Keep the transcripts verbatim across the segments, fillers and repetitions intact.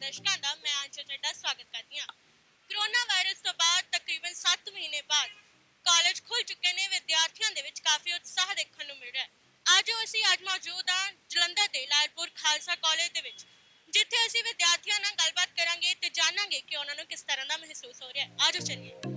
ਦਰਸ਼ਕਾਂ ਦਾ ਮੈਂ ਆਂਚਲ ਚੱਡਾ ਸਵਾਗਤ ਕਰਦੀ ਹਾਂ। ਕੋਰੋਨਾ ਵਾਇਰਸ ਤੋਂ ਬਾਅਦ ਤਕਰੀਬਨ ਸੱਤ ਮਹੀਨੇ ਬਾਅਦ ਕਾਲਜ ਖੁੱਲ ਚੁੱਕੇ ਨੇ। ਵਿਦਿਆਰਥੀਆਂ ਦੇ ਵਿੱਚ ਕਾਫੀ ਉਤਸ਼ਾਹ ਦੇਖਣ ਨੂੰ ਮਿਲ ਰਿਹਾ ਹੈ। ਅੱਜ ਅਸੀਂ ਅੱਜ ਮੌਜੂਦ ਹਾਂ ਜਲੰਧਰ ਦੇ ਲਾਇਲਪੁਰ ਖਾਲਸਾ ਕਾਲਜ ਦੇ ਵਿੱਚ, ਜਿੱਥੇ ਅਸੀਂ ਵਿਦਿਆਰਥੀਆਂ ਨਾਲ ਗੱਲਬਾਤ ਕਰਾਂਗੇ ਤੇ ਜਾਣਾਂਗੇ ਕਿ ਉਹਨਾਂ ਨੂੰ ਕਿਸ ਤਰ੍ਹਾਂ ਦਾ ਮਹਿਸੂਸ ਹੋ ਰਿਹਾ ਹੈ। ਆਜੋ ਚੱਲੀਏ।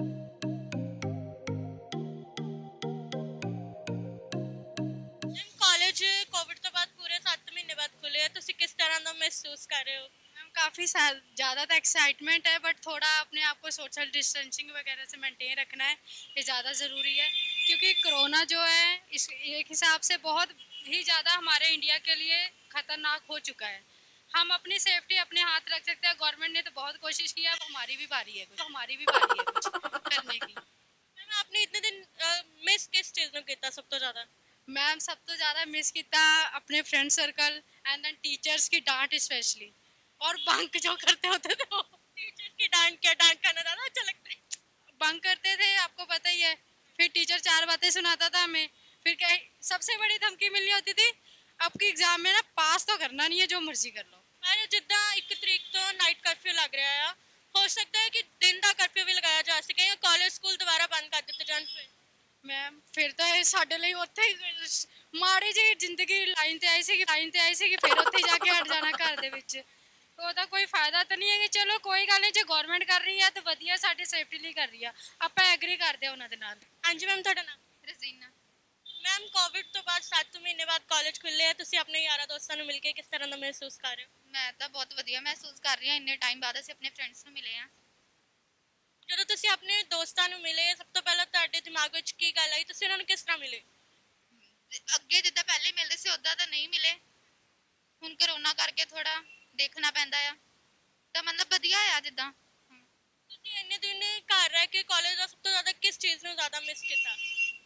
ਕਾਲਜ ਕੋਵਿਡ ਤੋਂ ਬਾਅਦ ਪੂਰੇ ਸੱਤ महीने बाद खुले हैं, तुसी किस तरह का महसूस कर रहे हो? मैम काफ़ी ज़्यादा तो एक्साइटमेंट है, बट थोड़ा अपने आप को सोशल डिस्टेंसिंग वगैरह से मेंटेन रखना है, ये ज़्यादा ज़रूरी है। क्योंकि कोरोना जो है इस एक हिसाब से बहुत ही ज़्यादा हमारे इंडिया के लिए ख़तरनाक हो चुका है। हम अपनी सेफ्टी अपने हाथ रख सकते हैं। गवर्नमेंट ने तो बहुत कोशिश की है, अब हमारी भी बारी है कुछ हमारी भी बारी है कुछ करने की। मैम आपने इतने दिन मिस किस चीज़ में किया सब तो ज़्यादा? मैम सब तो ज़्यादा मिस किया अपने friend circle and then teachers की डांट स्पेशली, और बंक जो करते होते थे वो। टीचर्स की डांट क्या? डांट करना ज़्यादा अच्छा लगता है? बंक करते थे, आपको पता ही है। फिर टीचर चार बातें सुनाता था हमें, फिर क्या सबसे बड़ी धमकी मिलनी होती थी, आपके एग्जाम में ना पास तो करना नहीं है, जो मर्जी कर लो। पर जिद्दां एक तरीक तो नाइट कर्फ्यू लग रहा है, हो सकता है कि दिन का कर्फ्यू भी लगाया जा सके या कॉलेज स्कूल दोबारा बंद कर दिते जान। मैम फिर तो ये साडे लिए उत्थे माड़ी जी जिंदगी लाइन ते आई सी लाइन ते आई सी फिर उत्थे जाके हट जाना घर दे विच, ਉਹਦਾ ਕੋਈ ਫਾਇਦਾ ਤਾਂ ਨਹੀਂ ਹੈ ਕਿ ਚਲੋ ਕੋਈ ਗੱਲ ਨਹੀਂ, ਜੇ ਗਵਰਨਮੈਂਟ ਕਰ ਰਹੀ ਹੈ ਤਾਂ ਵਧੀਆ, ਸਾਡੀ ਸੇਫਟੀ ਲਈ ਕਰ ਰਹੀ ਆ, ਆਪਾਂ ਐਗਰੀ ਕਰਦੇ ਆ ਉਹਨਾਂ ਦੇ ਨਾਲ। ਹਾਂਜੀ ਮੈਮ, ਤੁਹਾਡਾ ਨਾਮ? ਰਜ਼ੀਨਾ। ਮੈਮ ਕੋਵਿਡ ਤੋਂ ਬਾਅਦ ਸੱਤ ਮਹੀਨੇ ਬਾਅਦ ਕਾਲਜ ਖੁੱਲੇ ਆ, ਤੁਸੀਂ ਆਪਣੇ ਯਾਰਾਂ ਦੋਸਤਾਂ ਨੂੰ ਮਿਲ ਕੇ ਕਿਸ ਤਰ੍ਹਾਂ ਦਾ ਮਹਿਸੂਸ ਕਰ ਰਹੇ ਹੋ? ਮੈਂ ਤਾਂ ਬਹੁਤ ਵਧੀਆ ਮਹਿਸੂਸ ਕਰ ਰਹੀ ਹਾਂ, ਇੰਨੇ ਟਾਈਮ ਬਾਅਦ ਅਸੀਂ ਆਪਣੇ ਫਰੈਂਡਸ ਨੂੰ ਮਿਲੇ ਆ। ਜਦੋਂ ਤੁਸੀਂ ਆਪਣੇ ਦੋਸਤਾਂ ਨੂੰ ਮਿਲੇ, ਸਭ ਤੋਂ ਪਹਿਲਾਂ ਤੁਹਾਡੇ ਦਿਮਾਗ ਵਿੱਚ ਕੀ ਗੱਲ ਆਈ? ਤੁਸੀਂ ਉਹਨਾਂ ਨੂੰ ਕਿਸ ਤਰ੍ਹਾਂ ਮਿਲੇ? ਅੱਗੇ ਜਿੱਦਾਂ ਪਹਿਲੇ ਮਿਲਦੇ ਸੀ ਉੱਦਾਂ ਤਾਂ ਨਹੀਂ ਮਿਲੇ, ਹੁਣ ਕਰੋਨਾ ਕਰਕੇ ਥੋੜਾ ਦੇਖਣਾ ਪੈਂਦਾ ਆ, ਤਾਂ ਮਤਲਬ ਵਧੀਆ ਆ ਜਿੱਦਾਂ। ਤੁਸੀਂ ਇੰਨੇ ਦਿਨ ਘਰ ਰਹਿ ਕੇ ਕਾਲਜ ਦਾ ਸਭ ਤੋਂ ਜ਼ਿਆਦਾ ਕਿਸ ਚੀਜ਼ ਨੂੰ ਜ਼ਿਆਦਾ ਮਿਸ ਕੀਤਾ?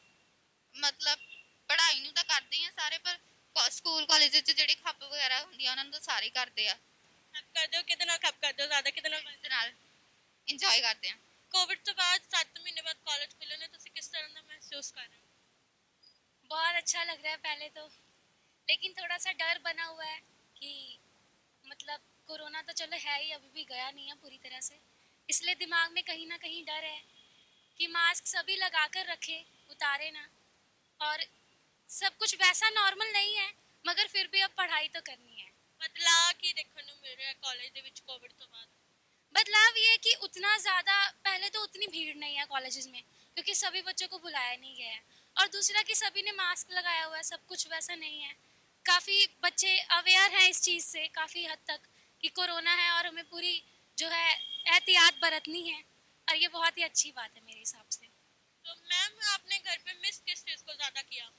ਮਤਲਬ ਪੜ੍ਹਾਈ ਨੂੰ ਤਾਂ ਕਰਦੇ ਹੀ ਆ ਸਾਰੇ, ਪਰ ਸਕੂਲ ਕਾਲਜ ਵਿੱਚ ਜਿਹੜੀ ਖੱਪ ਵਗੈਰਾ ਹੁੰਦੀ ਆ ਉਹਨਾਂ ਨੂੰ ਤਾਂ ਸਾਰੇ ਕਰਦੇ ਆ। ਖੱਪ ਕਰਦੇ ਹੋ? ਕਿਹਦੇ ਨਾਲ ਖੱਪ ਕਰਦੇ ਹੋ ਜ਼ਿਆਦਾ? ਕਿਹਦੇ ਨਾਲ? ਦੇ ਨਾਲ ਇੰਜੋਏ ਕਰਦੇ ਆ। कोविड तो बाद सात महीने बाद कॉलेज खुले ने, तुसी किस तरह का महसूस कर रहे हो? बहुत अच्छा लग रहा है पहले तो, लेकिन थोड़ा सा डर बना हुआ है कि मतलब कोरोना तो चलो है ही, अभी भी गया नहीं है पूरी तरह से, इसलिए दिमाग में कहीं ना कहीं डर है कि मास्क सभी लगा कर रखे, उतारे ना, और सब कुछ वैसा नॉर्मल नहीं है, मगर फिर भी अब पढ़ाई तो करनी है। बदलाव की देखने को मिल रहा है कॉलेज ਦੇ ਵਿੱਚ कोविड तो बाद? बदलाव ये है कि उतना ज़्यादा पहले तो उतनी भीड़ नहीं है कॉलेजेस में, क्योंकि सभी बच्चों को बुलाया नहीं गया है, और दूसरा कि सभी ने मास्क लगाया हुआ है, सब कुछ वैसा नहीं है। काफ़ी बच्चे अवेयर हैं इस चीज़ से काफ़ी हद तक कि कोरोना है और हमें पूरी जो है एहतियात बरतनी है, और ये बहुत ही अच्छी बात है मेरे हिसाब से। तो मैम आपने घर पे मिस किस चीज़ को ज़्यादा किया?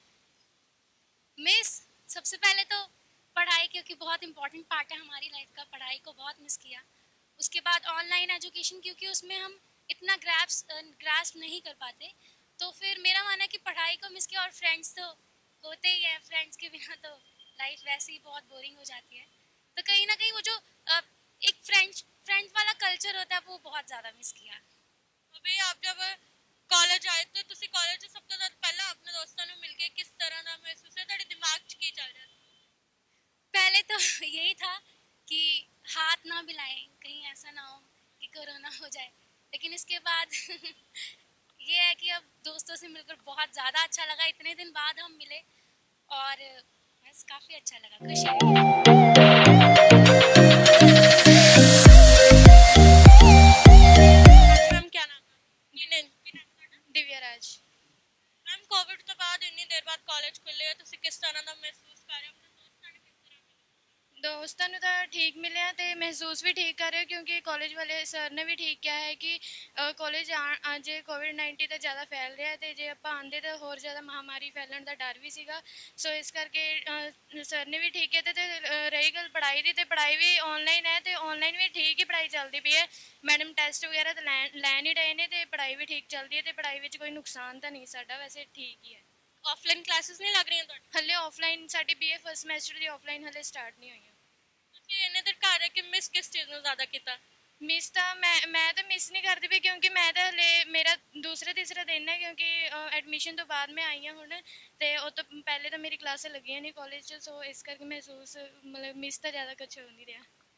मिस सबसे पहले तो पढ़ाई, क्योंकि बहुत इंपॉर्टेंट पार्ट है हमारी लाइफ का, पढ़ाई को बहुत मिस किया। उसके बाद ऑनलाइन एजुकेशन, क्योंकि उसमें हम इतना ग्रैप्स ग्रास्प नहीं कर पाते, तो फिर मेरा मानना है कि पढ़ाई को मिस किया। और फ्रेंड्स तो होते ही है, फ्रेंड्स के बिना तो लाइफ वैसे ही बहुत बोरिंग हो जाती है, तो कहीं ना कहीं वो जो एक फ्रेंड्स फ्रेंड्स वाला कल्चर होता है वो बहुत ज़्यादा मिस किया। अभी आप जब कॉलेज आए तो तुसी कॉलेज सब तो ज़्यादा पहला अपने दोस्तों ਨੂੰ ਮਿਲ ਕੇ किस तरह ਦਾ महसूस है? ਤੁਹਾਡੇ दिमाग 'ਚ ਕੀ ਚੱਲ ਰਿਹਾ? पहले तो यही था कि हाथ ना मिलाएं, कहीं ऐसा ना हो कि कोरोना हो जाए, लेकिन इसके बाद ये है कि अब दोस्तों से मिलकर बहुत ज़्यादा अच्छा लगा, इतने दिन बाद हम मिले और बस काफ़ी अच्छा लगा, खुशी मैम क्या नाम है? दिव्या राज। मैम कोविड तो बाद इतनी देर बाद कॉलेज खुले, तुसी किस तरह का महसूस कर रहे हो? ਦੋਸਤਾਂ ਨੂੰ ਤਾਂ ਠੀਕ ਮਿਲਿਆ ਤੇ ਮਹਿਸੂਸ ਵੀ ਠੀਕ ਕਰ ਰਹੇ, ਕਿਉਂਕਿ ਕਾਲਜ ਵਾਲੇ ਸਰ ਨੇ ਵੀ ਠੀਕ ਕਿਹਾ ਹੈ ਕਿ ਕਾਲਜ ਆ ਜੇ ਕੋਵਿਡ ਨਾਈਨਟੀਨ ਤਾਂ ਜ਼ਿਆਦਾ ਫੈਲ ਰਿਹਾ, ਤੇ ਜੇ ਆਪਾਂ ਆਉਂਦੇ ਤਾਂ ਹੋਰ ਜ਼ਿਆਦਾ ਮਹਾਮਾਰੀ ਫੈਲਣ ਦਾ ਡਰ ਵੀ ਸੀਗਾ। ਸੋ ਇਸ ਕਰਕੇ ਸਰ ਨੇ ਵੀ ਠੀਕ ਕੀਤਾ। ਤੇ ਰਹੀ ਗੱਲ ਪੜ੍ਹਾਈ ਦੀ, ਤੇ ਪੜ੍ਹਾਈ ਵੀ ਆਨਲਾਈਨ ਹੈ, ਤੇ ਆਨਲਾਈਨ ਵੀ ਠੀਕ ਹੀ ਪੜ੍ਹਾਈ ਚੱਲਦੀ ਪਈ ਹੈ। ਮੈਡਮ ਟੈਸਟ ਵਗੈਰਾ ਤਾਂ ਲੈਣ ਲੈਣ ਹੀ ਰਹੇ ਨੇ, ਤੇ ਪੜ੍ਹਾਈ ਵੀ ਠੀਕ ਚੱਲਦੀ ਹੈ, ਤੇ ਪੜ੍ਹਾਈ ਵਿੱਚ ਕੋਈ ਨੁਕਸਾਨ ਤਾਂ ਨਹੀਂ ਸਾਡਾ, ਵੈਸੇ ਠੀਕ ਹੀ ਹੈ। ਆਫਲਾਈਨ ਕਲਾਸਿਸ ਨਹੀਂ ਲੱਗ ਰਹੀਆਂ ਤੁਹਾਡੀ? ਹਲੇ ਆਫਲਾਈਨ ਸਾਡੀ ਬੀਏ ਫਸਟ ਸਮੈਸਟਰ ਦੀ ਆਫਲਾਈਨ ਹਲੇ ਸਟਾਰਟ ਨਹੀਂ ਹੋਈ। ਤੁਸੀਂ ਇੰਨੇ ਦਿਨ ਘਰ ਰਹਿ ਕੇ ਮਿਸ ਕਿਸ ਚੀਜ਼ ਨੂੰ ਜ਼ਿਆਦਾ ਕੀਤਾ? ਮਿਸ ਤਾਂ ਮੈਂ ਮੈਂ ਤਾਂ ਮਿਸ ਨਹੀਂ ਕਰਦੀ ਪਈ, ਕਿਉਂਕਿ ਮੈਂ ਤਾਂ ਹਲੇ ਮੇਰਾ ਦੂਸਰਾ ਤੀਸਰਾ ਦਿਨ ਹੈ, ਕਿਉਂਕਿ ਐਡਮਿਸ਼ਨ ਤੋਂ ਬਾਅਦ ਮੈਂ ਆਈ ਹਾਂ ਹੁਣ, ਤੇ ਉਹ ਤੋਂ ਪਹਿਲੇ ਤਾਂ ਮੇਰੀ ਕਲਾਸਾਂ ਲੱਗੀਆਂ ਨਹੀਂ ਕਾਲਜ 'ਚ, ਸੋ ਇਸ ਕਰਕੇ ਮਹਿਸੂਸ ਮਤਲਬ ਮਿਸ ਤਾਂ ਜ਼ਿਆਦਾ ਕੁਛ ਹੋ ਨਹੀਂ ਰਿਹਾ।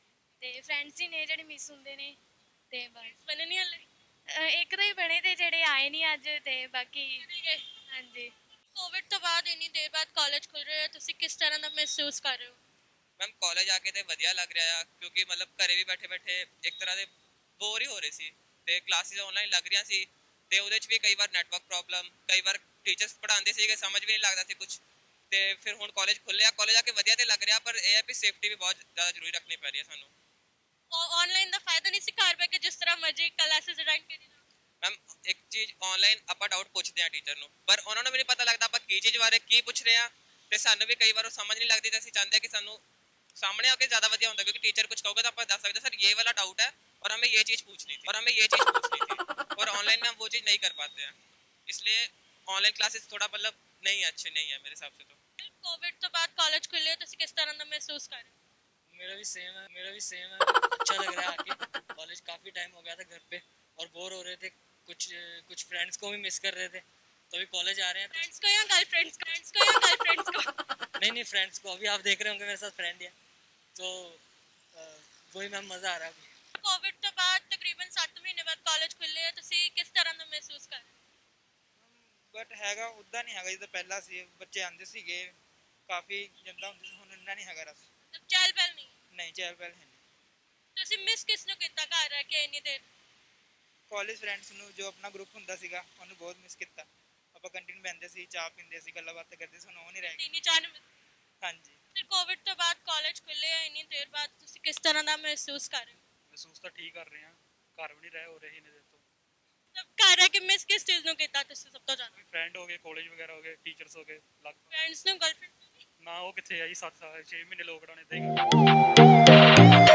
ਤੇ ਫਰੈਂਡਸ ਹੀ ਨੇ ਜਿਹੜੇ ਮਿਸ ਹੁੰਦੇ ਨੇ ਤੇ ਬਸ ਬਣੇ ਨਹੀਂ ਹਲੇ? ਅਹ ਇੱਕ ਤਾਂ ਹੀ ਬਣੇ ਤੇ ਜਿਹੜੇ ਆਏ ਨਹੀਂ ਅੱਜ ਤੇ ਬਾਕੀ ਹਾਂਜੀ। ਕੋਵਿਡ ਤੋਂ ਬਾਅਦ ਇੰਨੀ ਦੇਰ ਬਾਅਦ ਕਾਲਜ ਖੁੱਲ ਰਹੇ ਆ, ਤੁਸੀਂ ਕਿਸ ਤਰ੍ਹਾਂ ਦਾ ਮਹਿਸੂਸ ਕਰ ਰਹੇ ਹੋ? ਮੈਮ ਕਾਲਜ ਆ ਕੇ ਤੇ ਵਧੀਆ ਲੱਗ ਰਿਹਾ ਆ ਕਿਉਂਕਿ ਮਤਲਬ ਘਰੇ ਵੀ ਬੈਠੇ ਬੈਠੇ ਇੱਕ ਤਰ੍ਹਾਂ ਦੇ ਬੋਰ ਹੀ ਹੋ ਰਹੇ ਸੀ ਤੇ ਕਲਾਸਿਸ ਆਨਲਾਈਨ ਲੱਗ ਰਹੀਆਂ ਸੀ ਤੇ ਉਹਦੇ 'ਚ ਵੀ ਕਈ ਵਾਰ ਨੈਟਵਰਕ ਪ੍ਰੋਬਲਮ, ਕਈ ਵਾਰ ਟੀਚਰਸ ਪੜ੍ਹਾਉਂਦੇ ਸੀਗੇ ਸਮਝ ਵੀ ਨਹੀਂ ਲੱਗਦਾ ਸੀ ਕੁਝ। ਤੇ ਫਿਰ ਹੁਣ ਕਾਲਜ ਖੁੱਲਿਆ, ਕਾਲਜ ਆ ਕੇ ਵਧੀਆ ਤੇ ਲੱਗ ਰਿਹਾ, ਪਰ ਇਹ ਹੈ ਵੀ ਸੇਫਟੀ ਵੀ ਬਹੁਤ ਜ਼ਿਆਦਾ ਜ਼ਰੂਰੀ ਰੱਖਣੀ ਪੈ ਰਹੀ ਹੈ ਸਾਨੂੰ। ਆਨਲਾਈਨ ਦਾ ਫਾਇਦਾ ਨਹੀਂ ਸੀ ਘਰ ਬੈ ਕੇ ਜਿਸ ਤਰ੍ਹਾਂ ਮਰਜ਼ੀ ਕਲਾਸਿਸ ਅਟੈਂਡ ਕਰੀ? ਮੈਮ ਇੱਕ ਚੀਜ਼ ਆਨਲਾਈਨ ਆਪਾਂ ਡਾਊਟ ਪੁੱਛਦੇ ਹਾਂ ਟੀਚਰ ਨੂੰ, ਪਰ ਉਹਨਾਂ ਨੂੰ ਵੀ ਨਹੀਂ ਪਤਾ ਲੱਗਦਾ ਆਪਾਂ ਕੀ ਚੀਜ਼ ਬਾਰੇ ਕੀ ਪੁੱਛ ਰਹੇ ਹਾਂ ਤੇ ਸਾਨੂੰ ਵੀ ਕਈ ਵਾਰ ਉਹ ਸਮਝ ਨਹੀਂ ਲੱਗਦੀ ਤੇ ਅਸੀਂ ਚਾਹੁੰਦੇ ਹਾਂ ਕਿ ਸਾਨੂੰ सामने आके ज़्यादा वधिया होता है क्योंकि टीचर कुछ कहोगे तो आप दस सकते सर ये वाला डाउट है और हमें ये चीज़ पूछनी थी और हमें ये चीज़ पूछनी थी और ऑनलाइन में हम वो चीज़ नहीं कर पाते हैं, इसलिए ऑनलाइन क्लासेस थोड़ा मतलब नहीं है, अच्छे नहीं है मेरे हिसाब से। तो कोविड तो बाद कॉलेज खुले तो किस तरह का महसूस कर रहे हो? मेरा भी सेम है मेरा भी सेम है अच्छा लग रहा है आके। कॉलेज काफ़ी टाइम हो गया था घर पे और बोर हो रहे थे, कुछ कुछ फ्रेंड्स को भी मिस कर रहे थे तो अभी कॉलेज आ रहे हैं। फ्रेंड्स को या गर्लफ्रेंड्स को? फ्रेंड्स को या गर्लफ्रेंड्स को? नहीं नहीं फ्रेंड्स को, अभी आप देख रहे होंगे मेरे साथ फ्रेंड है तो वही मैम मज़ा आ रहा है। कोविड तो बाद तकरीबन सत्त महीने बाद कॉलेज खुले ਤੁਸੀਂ ਕਿਸ ਤਰ੍ਹਾਂ ਦਾ ਮਹਿਸੂਸ ਕਰ ਰਹੇ ਹੋ? ਬਟ ਹੈਗਾ ਉੱਦਾਂ ਨਹੀਂ ਹੈਗਾ ਜਿੱਦਾਂ ਪਹਿਲਾਂ ਸੀ, ਬੱਚੇ ਆਉਂਦੇ ਸੀਗੇ ਕਾਫੀ ਜਨਤਾ ਹੁੰਦੀ ਸੀ, ਹੁਣ ਇੰਨਾ ਨਹੀਂ ਹੈਗਾ ਰਸ। ਮਤਲਬ ਚਹਿਲ ਪਹਿਲ ਨਹੀਂ? ਨਹੀਂ ਚਹਿਲ ਪਹਿਲ ਹੈ ਨਹੀਂ। ਤੁਸੀਂ ਮਿਸ ਕਿਸ ਨੂੰ ਕੀਤਾ ਘਰ ਰਹਿ ਕੇ ਇੰਨੀ ਦੇਰ? ਕਾਲਜ ਫਰੈਂਡਸ ਨੂੰ, ਜੋ ਆਪਣਾ ਗਰੁੱਪ ਹੁੰਦਾ ਸੀਗਾ ਉਹਨੂੰ ਬਹੁਤ ਮਿਸ ਕੀਤਾ। ਆਪਾਂ ਕੰਟੀਨ ਬਹਿੰਦੇ ਸੀ, ਚਾਹ ਪੀਂਦੇ ਸੀ, ਗੱਲਾਂ ਬਾਤਾਂ ਕਰਦੇ ਸੀ, ਹੁਣ ਉਹ ਨਹੀਂ ਰਹਿ ਗਈ। ਇੰਨੀ ਚਾਹ ਨੂੰ? ਹਾਂਜੀ। ਫਿਰ ਕੋਵਿਡ ਤੋਂ ਬਾਅਦ ਕਾਲਜ ਖੁੱਲੇ ਆ ਇੰਨੀ ਦੇਰ ਬਾਅਦ ਤੁਸੀਂ ਕਿਸ ਤਰ੍ਹਾਂ ਦਾ ਮਹਿਸੂਸ ਕਰ ਰਹੇ ਹੋ? ਮਹਿਸੂਸ ਤਾਂ ਠੀਕ ਕਰ ਰਹੇ ਹਾਂ, ਘਰ ਵੀ ਨਹੀਂ ਰਹਿ ਹੋ ਰਹੇ ਨੇ ਦਿਨ ਤੋਂ। ਮਤਲਬ ਘਰ ਰਹਿ ਕੇ ਮਿਸ ਕਿਸ ਚੀਜ਼ ਨੂੰ ਕੀਤਾ ਤੁਸੀਂ ਸਭ ਤੋਂ ਜ਼ਿਆਦਾ? ਫਰੈਂਡ ਹੋ ਗਏ, ਕਾਲਜ ਵਗੈਰਾ ਹੋ ਗਏ, ਟੀਚਰਸ ਹੋ ਗਏ, ਲੱਗ ਫਰੈਂਡਸ ਨੂੰ, ਗਰਲਫ੍ਰੈਂਡ ਨਾ ਉਹ ਕਿੱਥੇ ਆ ਜੀ, ਸੱਤ ਸਾਲ ਛੇ ਮਹੀਨੇ ਲੋਕਡਾਊਨ ਏਦਾਂ ਹੀ।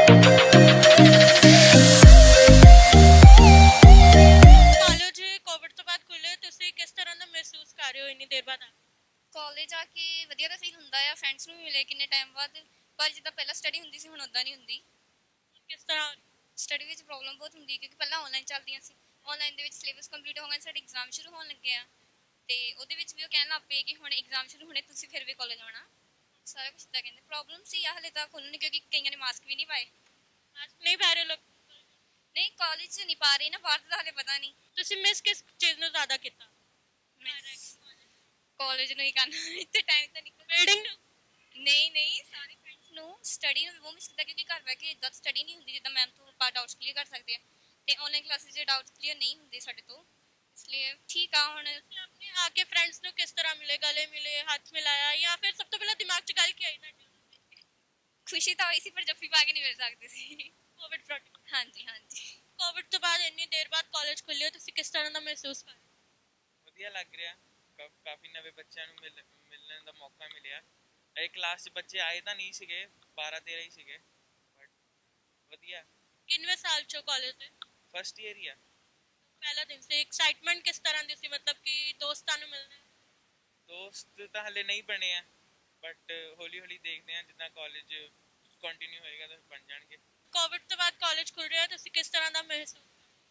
ਕਾਲਜ ਕੋਵਿਡ ਤੋਂ ਬਾਅਦ ਖੁੱਲੇ, ਤੁਸੀਂ ਕਿਸ ਤਰ੍ਹਾਂ ਦਾ ਮਹਿਸੂਸ ਕਰ ਰਹੇ ਹੋ ਇੰਨੀ ਦੇਰ ਬਾਅਦ? ਕਾਲਜ ਆ ਕੇ ਵਧੀਆ ਤਾਂ ਫੀਲ ਹੁੰਦਾ ਆ, ਫਰੈਂਡਸ ਨੂੰ ਵੀ ਮਿਲੇ ਕਿੰਨੇ ਟਾਈਮ ਬਾਅਦ, ਪਰ ਜਿੱਦਾਂ ਪਹਿਲਾਂ ਸਟੱਡੀ ਹੁੰਦੀ ਸੀ ਹੁਣ ਉੱਦਾਂ ਨਹੀਂ ਹੁੰਦੀ। ਕਿਸ ਤਰ੍ਹਾਂ? ਸਟੱਡੀ ਵਿੱਚ ਪ੍ਰੋਬਲਮ ਬਹੁਤ ਹੁੰਦੀ ਕਿਉਂਕਿ ਪਹਿਲਾਂ ਆਨਲਾਈਨ ਚੱਲਦੀਆਂ ਸੀ, ਆਨਲਾਈਨ ਦੇ ਵਿੱਚ ਸਿਲੇਬਸ ਕੰਪਲੀਟ ਹੋ ਗਿਆ, ਸਾਡੇ ਐਗਜ਼ਾਮ ਸ਼ੁਰੂ ਹੋਣ ਲੱਗੇ ਆ ਤੇ ਉਹਦੇ ਵਿੱਚ ਵੀ ਉਹ ਕਹਿਣ ਲੱਗ ਪਏ ਕਿ ਹੁਣ ਐਗਜ਼ਾਮ ਸ਼ੁਰੂ ਹੋਣੇ, ਤੁਸੀਂ ਫਿਰ ਵੀ ਕਾਲਜ ਆਉਣਾ, ਸਾਰਾ ਕੁਛ ਤਾਂ ਕਹਿੰਦੇ। ਪ੍ਰੋਬਲਮ ਸੀ ਆ ਹਲੇ ਤਾਂ ਖੁੱਲ੍ਹਣ ਕਿਉਂਕਿ ਕਈਆਂ ਨੇ ਮਾਸਕ ਵੀ ਨਹੀਂ ਪਾਏ। ਮਾਸਕ ਨਹੀਂ ਪਾ ਰਹੇ ਲੋਕ? ਨਹੀਂ ਕਾਲਜ 'ਚ ਨਹੀਂ ਪਾ ਰਹੇ ਨਾ, ਬਾਹਰ ਤਾਂ ਹਲੇ ਪਤਾ ਨਹੀਂ। ਤੁਸੀਂ ਮਿਸ ਕਿਸ ਚੀਜ਼ ਨੂੰ ਜ਼ਿਆਦਾ ਕੀਤਾ? ਕਾਲਜ ਨੂੰ ਹੀ ਕਰਨਾ, ਇੱਥੇ ਟਾਈਮ ਤਾਂ ਨਿਕਲ। ਬਿਲਡਿੰਗ ਨੂੰ? ਨਹੀਂ ਨਹੀਂ ਸਾਰੇ ਫਰੈਂਡਸ ਨੂੰ, ਸਟੱਡੀ ਨੂੰ ਉਹ ਮਿਸ ਕੀਤਾ ਕਿਉਂਕਿ ਘਰ ਬਹਿ ਕੇ ਇੱਦਾਂ ਸਟੱਡੀ ਨਹੀਂ ਹੁੰਦੀ ਜਿੱਦਾਂ ਮੈਮ ਤੋਂ ਆਪਾਂ ਡਾਊਟਸ ਕਲੀਅਰ ਕਰ ਸਕਦੇ ਆ ਤੇ ਆਨਲਾਈਨ ਕਲਾਸਿਸ 'ਚ ਡਾਊਟਸ ਕਲੀਅਰ ਨਹੀਂ ਹੁੰਦੇ ਸਾਡੇ ਤੋਂ, ਇਸ ਲਈ ਠੀਕ ਆ। ਹੁਣ ਆਪਣੇ ਆ ਕੇ ਫਰੈਂਡਸ ਨੂੰ ਕਿਸ ਤਰ੍ਹਾਂ ਮਿਲੇ, ਗਲੇ ਮਿਲੇ, ਹੱਥ ਮਿਲਾਇਆ ਜਾਂ ਫਿਰ ਸਭ ਤੋਂ ਪਹਿਲਾਂ ਦਿਮਾਗ 'ਚ ਗੱਲ ਕੀ ਆਈ ਤੁਹਾਡੇ? ਖੁਸ਼ੀ ਤਾਂ ਹੋਈ ਸੀ ਪਰ ਜੱਫੀ ਪਾ ਕੇ ਨਹੀਂ ਮਿਲ ਸਕਦੇ ਸੀ। Covid front? ਹਾਂਜੀ ਹਾਂਜੀ। ਕੋਵਿਡ ਤੋਂ ਬਾਅਦ ਇੰਨੀ ਦੇਰ ਬਾਅਦ ਕਾਲਜ ਖੁੱਲੇ, ਤੁਸੀਂ ਕਿਸ ਤਰ੍ਹਾਂ ਦਾ ਮਹਿਸੂਸ ਕਰ ਰਹੇ ਹੋ? ਵਧੀਆ ਲੱਗ ਰਿਹਾ, ਕਾਫੀ ਨਵੇਂ ਬੱਚਿਆਂ ਨੂੰ ਮਿਲ ਮਿਲਣ ਦਾ ਮੌਕਾ ਮਿਲਿਆ। ਇਹ ਕਲਾਸ 'ਚ ਬੱਚੇ ਆਏ ਤਾਂ ਨਹੀਂ ਸੀਗੇ, ਬਾਰਾਂ ਤੇਰਾਂ ਹੀ ਸੀਗੇ, ਬਟ ਵਧੀਆ। ਕਿੰਨਵੇਂ ਸਾਲ 'ਚੋਂ ਕਾਲਜ ਦੇ? ਫਸਟ ਈਅਰ ਹੀ ਆ। ਪਹਿਲਾ ਦਿਨ ਸੀ, ਐਕਸਾਈਟਮੈਂਟ ਕਿਸ ਤਰ੍ਹਾਂ ਦੀ ਸੀ, ਮਤਲਬ ਕਿ ਦੋਸਤਾਂ ਨੂੰ ਮਿਲਣਾ? ਦੋਸਤ ਤਾਂ ਹਲੇ ਨਹੀਂ ਬਣੇ ਆ ਬਟ ਹੌਲੀ ਹੌਲੀ ਦੇਖਦੇ ਹਾਂ, ਜਿੱਦਾਂ ਕਾਲਜ ਕੰਟੀਨਿਊ ਹੋਏਗਾ ਤਾਂ ਬਣ ਜਾਣਗੇ। ਕੋਵਿਡ ਤੋਂ ਬਾਅਦ ਕਾਲਜ ਖੁੱਲ ਰਿਹਾ, ਤੁਸੀਂ ਕਿਸ ਤਰ੍ਹਾਂ ਦਾ ਮਹਿਸੂਸ?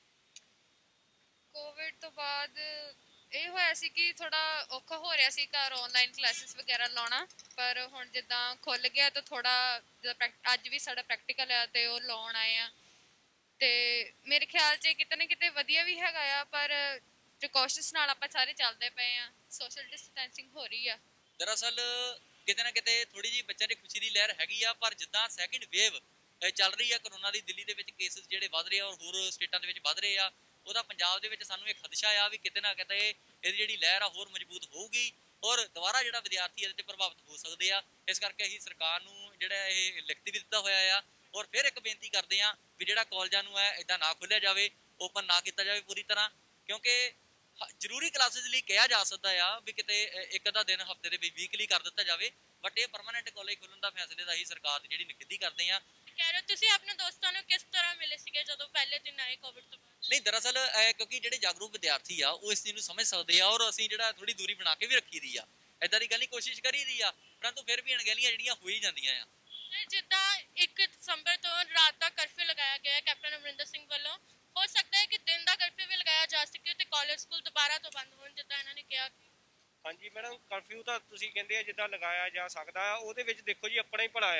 ਕੋਵਿਡ ਤੋਂ ਬਾਅਦ ਇਹ ਹੋਇਆ ਸੀ ਕਿ ਥੋੜਾ ਔਖਾ ਹੋ ਰਿਹਾ ਸੀ ਘਰ ਆਨਲਾਈਨ ਕਲਾਸਿਸ ਵਗੈਰਾ ਲਾਉਣਾ, ਪਰ ਹੁਣ ਜਿੱਦਾਂ ਖੁੱਲ ਗਿਆ ਤਾਂ ਥੋੜਾ, ਅੱਜ ਵੀ ਸਾਡਾ ਪ੍ਰੈਕਟੀਕਲ ਆ ਤੇ ਉਹ ਲਾਉਣ ਆਏ ਆ ਤੇ ਮੇਰੇ ਖਿਆਲ 'ਚ ਕਿਤੇ ਨਾ ਕਿਤੇ ਵਧੀਆ ਵੀ ਹੈਗਾ ਆ, ਪਰ ਪ੍ਰੀਕਾਸ਼ਨਸ ਨਾਲ ਆਪਾਂ ਸਾਰੇ ਚੱਲਦੇ ਪਏ ਆ, ਸੋਸ਼ਲ ਡਿਸਟੈਂਸਿੰਗ ਹੋ ਰਹੀ ਆ। ਦਰਅਸਲ ਕਿਤੇ ਨਾ ਕਿਤੇ ਥੋੜੀ ਜਿਹੀ ਬੱਚਿਆਂ ਦੀ ਖੁਸ਼ੀ ਦੀ ਲਹਿਰ ਹੈਗੀ ਆ, ਪਰ ਜਿੱਦਾਂ ਸੈਕਿੰਡ ਵੇਵ ਚੱਲ ਰਹੀ ਆ ਕਰੋਨਾ ਦੀ, ਦਿੱਲੀ ਦੇ ਵਿੱਚ ਕੇਸਿਸ ਜਿਹੜੇ ਵੱਧ ਰਹੇ ਆ ਔਰ ਹੋਰ ਸਟੇਟਾਂ ਦੇ ਵਿੱਚ ਵੱਧ ਰਹੇ ਆ, ਉਹਦਾ ਪੰਜਾਬ ਦੇ ਵਿੱਚ ਸਾਨੂੰ ਇਹ ਖਦਸ਼ਾ ਆ ਵੀ ਕਿਤੇ ਨਾ ਕਿਤੇ ਇਹਦੀ ਜਿਹੜੀ ਲਹਿਰ ਆ ਹੋਰ ਮਜ਼ਬੂਤ ਹੋਊਗੀ ਔਰ ਦੁਬਾਰਾ ਜਿਹੜਾ ਵਿਦਿਆਰਥੀ ਇਹਦੇ 'ਤੇ ਪ੍ਰਭਾਵਿਤ ਹੋ ਸਕਦੇ ਆ। ਇਸ ਕਰਕੇ ਅਸੀਂ ਸਰਕਾਰ ਨੂੰ ਜਿਹੜਾ ਇਹ ਲਿਖਤੀ ਵੀ ਦਿੱਤਾ ਹੋਇਆ ਆ ਔਰ ਫਿਰ ਇੱਕ ਬੇਨਤੀ ਕਰਦੇ ਆ ਵੀ ਜਿਹੜਾ ਕਾਲਜਾਂ ਨੂੰ ਹੈ ਇੱਦਾਂ ਨਾ ਖੋਲ੍ਹਿਆ ਜਾਵੇ, ਓਪਨ ਨਾ ਕੀਤਾ ਜਾਵੇ ਪੂਰੀ ਤਰ੍ਹਾਂ, ਕਿਉਂਕਿ ਜ਼ਰੂਰੀ ਕਲਾਸਿਸ ਲਈ ਕਿਹਾ ਜਾ ਸਕਦਾ ਆ ਵੀ ਕਿਤੇ ਇੱਕ ਅੱਧਾ ਦਿਨ ਹਫ਼ਤੇ ਦੇ ਵਿੱਚ ਵੀਕਲੀ ਕਰ ਦਿੱਤਾ ਜਾਵੇ, ਬਟ ਇਹ ਪਰਮਾਨੈਂਟ ਕਾਲਜ ਖੋਲ੍ਹਣ ਦਾ ਫੈਸਲੇ ਦਾ ਹੀ ਸਰਕਾਰ ਦੀ ਜਿਹੜੀ ਨਿਖੇਧੀ ਕਰਦੇ ਆ। ਕਹਿ ਰਹੇ ਹੋ ਤੁਸੀਂ ਆਪਣੇ ਦੋਸਤਾਂ ਨੂੰ ਕਿਸ ਤਰ੍ਹਾਂ ਮਿਲੇ ਸੀਗੇ ਜਦੋਂ ਪਹਿਲੇ ਦਿਨ ਆਏ ਕੋਵਿਡ ਤੋਂ ਬਾਅਦ? ਨਹੀਂ ਦਰਅਸਲ ਕਿਉਂਕਿ ਜਿਹੜੇ ਜਾਗਰੂਕ ਵਿਦਿਆਰਥੀ ਆ ਉਹ ਇਸ ਚੀਜ਼ ਨੂੰ ਸਮਝ ਸਕਦੇ ਆ ਔਰ ਅਸੀਂ ਜਿਹੜਾ ਥੋੜੀ ਦੂਰੀ ਬਣਾ ਕੇ ਵੀ ਰੱਖੀ ਦੀ ਆ, ਏਦਾਂ ਦੀ ਗੱਲ ਨਹੀਂ, ਕੋਸ਼ਿਸ਼ ਕਰੀ ਦੀ ਆ, ਪਰੰਤੂ ਫਿਰ ਵੀ ਅਣਗਹਿਲੀਆਂ ਜਿਹੜੀਆਂ ਹੋ ਹੀ ਜਾਂਦੀਆਂ ਆ। ਜਿੱਦਾਂ ਇੱਕ ਦਸੰਬਰ ਤੋਂ ਰਾਤ ਦਾ ਕਰਫਿਊ ਲਗਾਇਆ ਗਿਆ ਕੈਪਟਨ ਅਮਰਿੰਦਰ ਸਿੰਘ ਵੱਲੋਂ, ਹੋ ਸਕਦਾ ਹੈ ਕਿ ਦਿਨ ਦਾ ਕਰਫਿਊ ਵੀ ਲਗਾਇਆ ਜਾ ਸਕੇ ਤੇ ਕਾਲਜ ਸਕੂਲ ਦੁਬਾਰਾ ਤੋਂ ਬੰਦ ਹੋਣ, ਜਿੱਦਾਂ ਇਹਨਾਂ ਨੇ ਕਿਹਾ? ਹਾਂਜੀ ਮੈਡਮ, ਕਰਫਿਊ ਤਾਂ ਤੁਸੀਂ ਕਹਿੰਦੇ ਆ ਜਿੱਦਾਂ ਲਗਾਇਆ ਜਾ ਸਕਦਾ ਆ, ਉਹਦੇ ਵਿੱਚ ਦੇਖੋ ਜੀ ਆਪਣਾ ਹੀ ਭਲਾ ਆ,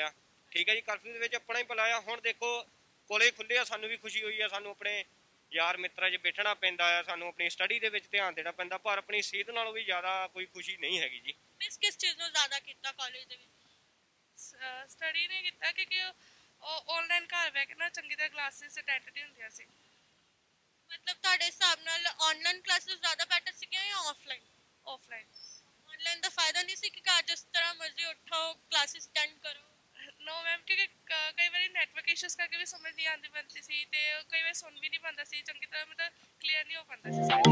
ਠੀਕ ਹੈ ਜੀ। ਕਰਫਿਊ ਦੇ ਵਿੱਚ ਆਪਣਾ ਹੀ ਭਲਾ ਆ। ਹੁਣ ਦੇਖੋ ਕਾਲਜ ਖੁੱਲ੍ਹੇ ਆ, ਸਾਨੂੰ ਵੀ ਖੁਸ਼ੀ ਹੋਈ ਆ, ਸਾਨੂੰ ਆਪਣੇ ਯਾਰ ਮਿੱਤਰਾਂ 'ਚ ਬੈਠਣਾ ਪੈਂਦਾ ਆ, ਸਾਨੂੰ ਆਪਣੀ ਸਟੱਡੀ ਦੇ ਵਿੱਚ ਧਿਆਨ ਦੇਣਾ ਪੈਂਦਾ, ਪਰ ਆਪਣੀ ਸਿਹਤ ਨਾਲੋਂ ਵੀ ਜ਼ਿਆਦਾ ਕੋਈ ਖੁਸ਼ੀ ਨਹੀਂ ਹੈਗੀ ਜੀ। ਮਿਸ ਕਿਸ ਚੀਜ਼ ਨੂੰ ਜ਼ਿਆਦਾ ਕੀਤਾ ਕਾਲਜ ਦੇ ਵਿੱਚ? ਸਟੱਡੀ ਨਹੀਂ ਕੀਤਾ ਕਿਉਂਕਿ ਉਹ ਆਨਲਾਈਨ ਘਰ ਬਹਿ ਕੇ ਨਾ ਚੰਗੀ ਤਰ੍ਹਾਂ ਕਲਾਸਿਸ ਅਟੈਂਡ ਨਹੀਂ ਹੁੰਦੀਆਂ ਸੀ। ਮਤਲਬ ਤੁਹਾਡੇ ਹਿਸਾਬ ਨਾਲ ਆਨਲਾਈਨ ਕਲਾਸਿਸ ਜ਼ਿਆਦਾ ਬੈਟਰ ਸੀਗੀਆਂ ਜਾਂ ਆਫਲਾਈਨ? ਆਫਲਾਈਨ। ਆਨਲਾਈਨ ਦਾ ਫਾਇਦਾ ਨਹੀਂ ਸੀ ਕਿ ਘਰ ਜਿਸ ਤਰ੍ਹਾਂ ਮਰਜ਼ੀ ਉੱਠੋ ਕਲਾਸਿਸ ਅਟੈਂਡ ਕਰੋ? ਨੋ ਮੈਮ, ਕਿਉਂਕਿ ਕਈ ਵਾਰੀ ਨੈਟਵਰਕ ਇਸ਼ੂਸ ਕਰਕੇ ਵੀ ਸਮਝ ਨਹੀਂ ਆਉਂਦੀ ਪੈਂਦੀ ਸੀ ਤੇ ਕਈ ਵਾਰ ਸੁਣ ਵੀ ਨਹੀਂ ਪਾਉਂਦਾ ਸੀ ਚੰਗੀ ਤਰ੍ਹਾਂ, ਮਤਲਬ ਕਲੀਅਰ ਨਹੀਂ ਹੋ ਪਾਉਂਦਾ ਸੀ ਸਾਡੀ।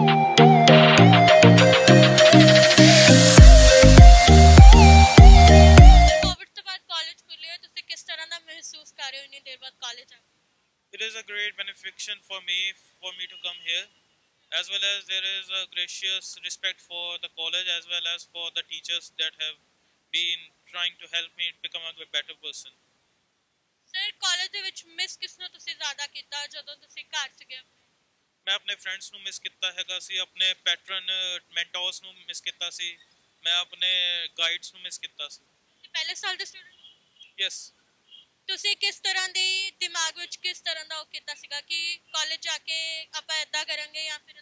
ਕੋਵਿਡ ਤੋਂ ਬਾਅਦ ਕਾਲਜ ਖੁੱਲੇ, ਤੁਸੀਂ ਕਿਸ ਤਰ੍ਹਾਂ ਦਾ ਮਹਿਸੂਸ ਕਰ ਰਹੇ ਹੋ ਇੰਨੀ ਦੇਰ ਬਾਅਦ ਕਾਲਜ ਆ? It is a great benefiction for me for me to come here, as well as there is a gracious respect for the college as well as for the teachers that have been trying to help me become a better person. Sir college ਦੇ ਵਿੱਚ miss ਕਿਸ ਨੂੰ ਤੁਸੀਂ ਜ਼ਿਆਦਾ ਕੀਤਾ ਜਦੋਂ ਤੁਸੀਂ ਘਰ ਸੀਗੇ? ਮੈਂ ਆਪਣੇ ਫਰੈਂਡਸ ਨੂੰ ਮਿਸ ਕੀਤਾ ਹੈਗਾ ਸੀ, ਆਪਣੇ ਪੈਟਰਨ ਮੈਂਟੋਰਸ ਨੂੰ ਮਿਸ ਕੀਤਾ ਸੀ, ਮੈਂ ਆਪਣੇ ਗਾਈਡਸ ਨੂੰ ਮਿਸ ਕੀਤਾ ਸੀ। ਤੁਸੀਂ ਪਹਿਲੇ ਸਾਲ ਦੇ ਸਟੂਡੈਂਟ? ਯੈਸ। ਤੁਸੀਂ ਕਿਸ ਤਰ੍ਹਾਂ ਦੀ ਦਿਮਾਗ ਵਿੱਚ ਕਿਸ ਤਰ੍ਹਾਂ ਦਾ ਉਹ ਕੀਤਾ ਸੀਗਾ ਕਿ ਕਾਲਜ ਜਾ ਕੇ ਆਪਾਂ ਏਦਾਂ ਕਰਾਂਗੇ ਜਾਂ ਫਿਰ